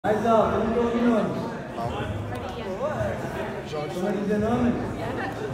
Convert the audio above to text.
Mais alto, eu não tô ouvindo. Jorge. Como é que é o nome?